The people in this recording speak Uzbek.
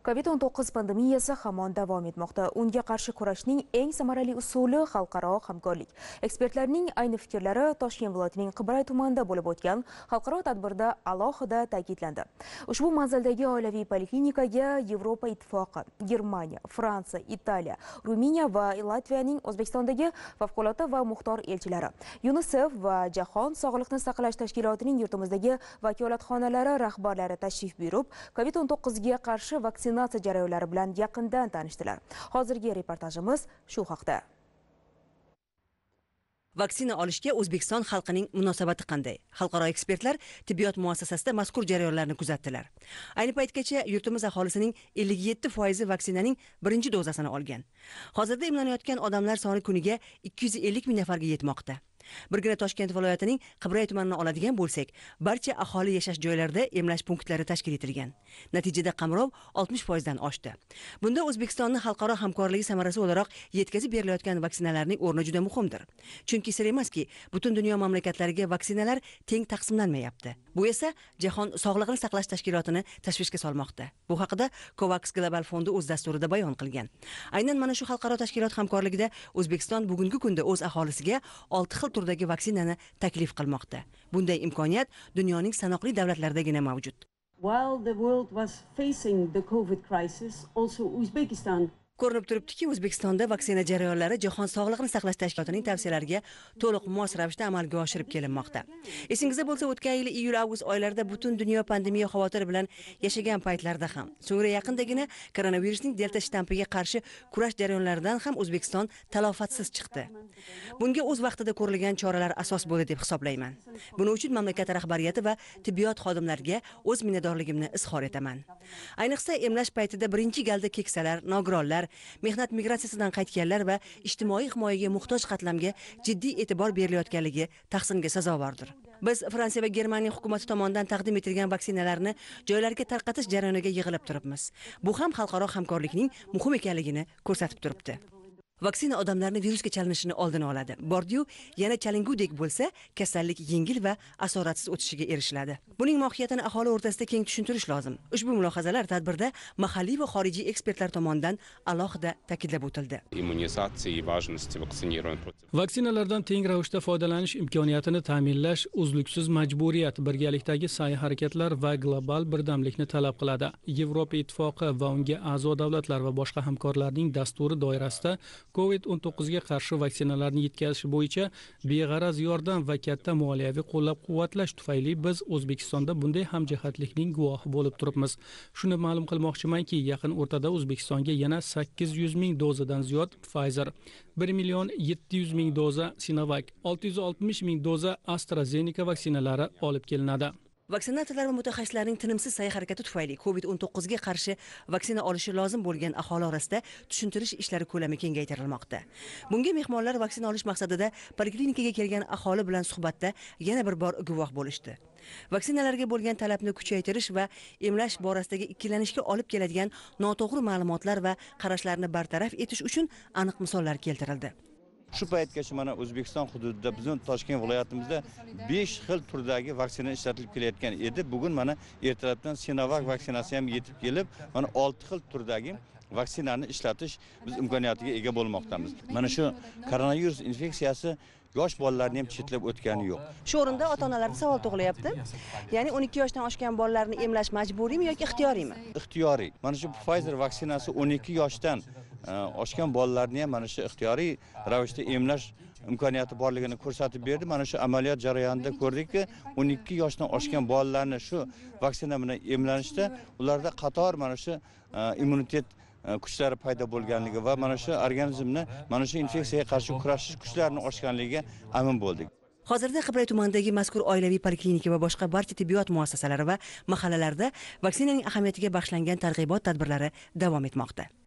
COVID-19 pandemiyasi hamon davom etmoqda. Unga qarshi kurashning eng samarali usuli xalqaro hamkorlik. Ekspertlarning ayni fikrlari Toshkent viloyatining Qibray tumanida bo'lib o'tgan xalqaro tadbirda alohida ta'kidlandi. Ushbu manzildagi oilaviy poliklinikaga Европа Иттифоқи, Germaniya, Fransiya, Italiya, Ruminiya va Latviyaning O'zbekistondagi favqulodda va muxtor elchilari, UNICEF va Jahon sog'liqni saqlash tashkilotining yurtimizdagi vakolatxonalari rahbarlari tashrif buyurib, COVID-19 ga qarshi vaksinatsiya jarayonlari bilan yaqindan tanishdilar. Hozirgi reportajimiz shu haqda. Vaksina olishga O'zbekiston xalqining munosabati qanday? Xalqaro ekspertlar tibbiyot muassasasida mazkur jarayonlarni kuzatdilar. Ayni paytgacha yurtimiz aholisining 57% vaksinaning birinchi dozasini olgan. Hozirda emlanayotgan odamlar soni kuniga 250 ming nafarga yetmoqda. Birgina Toshkent viloyatining Qibray tumanini oladigan bo'lsak, barcha aholi yashash joylarida emlash punktlari tashkil etilgan. Natijada qamrov 60% dan oshdi. Bunda O'zbekistonning xalqaro hamkorligi samarasi o'laroq yetkazib berilayotgan vaksinalarning o'rni juda muhimdir. Chunki sir emaski, butun dunyo mamlakatlariga vaksinalar teng taqsimlanmayapti. Bu esa Jahon sog'liqni saqlash tashkilotini tashvishga solmoqda. Bu haqida COVAX Global fondi o'z dasturida bayon qilgan. Aynan mana shu xalqaro tashkilot hamkorligida O'zbekiston bugungi kunda o'z aholisiga 6 xil turdagi vaksinani taklif qilmoqda. Bunday imkoniyat dunyoning sanoqli davlatlaridagina mavjud. While the world was facing the COVID crisis, also Uzbekistan Ko'rinib turibdiki, O'zbekistonda vaksina jarayonlari Jahon sog'liqni saqlash tashkilotining tavsiyalariga to'liq mos ravishda amalga oshirib kelinmoqda. Esingizda bo'lsa, o'tgan yil iyul-avgust oylarida butun dunyo pandemiya xavotiri bilan yashagan paytlarda ham, so'ngra yaqindagina koronavirusning delta shtampiga qarshi kurash jarayonlaridan ham O'zbekiston talofatsiz chiqdi. Bunga o'z vaqtida ko'rilgan choralar asos bo'ldi deb hisoblayman. Buning uchun mamlakat rahbariyati va tibbiyot xodimlariga o'z minnatdorligimni izhor etaman. Ayniqsa emlash paytida birinchi galda keksalar, nogironlar, mehnat migratsiyasidan qaytganlar va ijtimoiy himoyaga muhtoj qatlamga jiddiy e'tibor berilayotganligi tahsinga sazovordir. Biz Fransiya va Germaniya hukumati tomonidan taqdim etilgan vaksinalarni joylarga tarqatish jarayoniga yig'ilib turibmiz. Bu ham xalqaro hamkorlikning muhim ekanligini ko'rsatib turibdi. Vaksina odamlarni virusga chalinishini oldini oladi. Bordiyu yana chalingudek bo'lsa, kasallik yengil va asoratsiz o'tishiga erishiladi. Buning mohiyatini aholi o'rtasida keng tushuntirish lozim. Ushbu mulohazalar tadbirda mahalliy va xorijiy ekspertlar tomonidan alohida ta'kidlab o'tildi. Vaksinalardan teng ravishda foydalanish imkoniyatini ta'minlash uzluksiz majburiyat, birgalikdagi sa'y-harakatlar va global birdamlikni talab qiladi. Европа Иттифоқи va unga a'zo davlatlar va boshqa hamkorlarning dasturi doirasida COVID-19 ga qarshi vaksinalarni yetkazish bo'yicha beg'araz yordam va katta moliyaviy qo'llab-quvvatlash tufayli biz O'zbekistonda bunday hamjihatlikning guvohi bo'lib turibmiz. Shuni ma'lum qilmoqchimanki, yaqin o'rtada O'zbekistonga yana 800 ming dozadan ziyod Pfizer, 1,7 million doza Sinovac, 660 ming doza AstraZeneca vaksinalari olib kelinadi. Vaksinatorlar va mutaxassislarning tinimsiz sa'y-harakati tufayli COVID-19 ga qarshi vaksina olishi lozim bo'lgan aholi orasida tushuntirish ishlari ko'lami kengaytirilmoqda. Bunga mehmonlar vaksina olish maqsadida poliklinikaga kelgan aholi bilan suhbatda yana bir bor guvoh bo'lishdi. Vaksinalarga bo'lgan talabni kuchaytirish va emlash borasidagi ikkilanishga olib keladigan noto'g'ri ma'lumotlar va qarashlarni bartaraf etish uchun aniq misollar keltirildi. Shu paytgacha mana O'zbekiston hududida bizning Toshkent viloyatimizda 5 xil turdagi vaksina ishlatilib kelayotgan edi. Bugun mana ertalabdan Sinovac vaksinasi ham yetib kelib, mana 6 xil turdagi vaksinani ishlatish biz imkoniyatiga ega bo'lmoqdamiz. Mana shu koronavirus infeksiyasi yosh bolalarni ham chetlab o'tgani yo'q. Shu o'rinda ota-onalarda savol tug'ilyapti. Ya'ni 12 yoshdan oshgan bolalarni emlash majburiymi yoki ixtiyoriymi? Ixtiyoriy. Mana shu Pfizer vaksinasi 12 yoshdan oshgan bolalarni ham mana shu ixtiyoriy ravishda emlash imkoniyati borligini ko'rsatib berdi. Mana shu amaliyot jarayonida ko'rdikki, 12 yoshdan oshgan bolalarni shu vaksina bilan emlanishda ularda qator mana shu immunitet kuchlari paydo bo'lganligi va mana shu organizmni mana shu infeksiyaga qarshi kurashish kuchlarini oshganligiga amin bo'ldik. Hozirda Qibray tumanidagi mazkur oilaviy poliklinika va boshqa barcha tibbiyot muassasalari va mahallalarda vaksinaning ahamiyatiga bag'ishlangan targ'ibot tadbirlari davom etmoqda.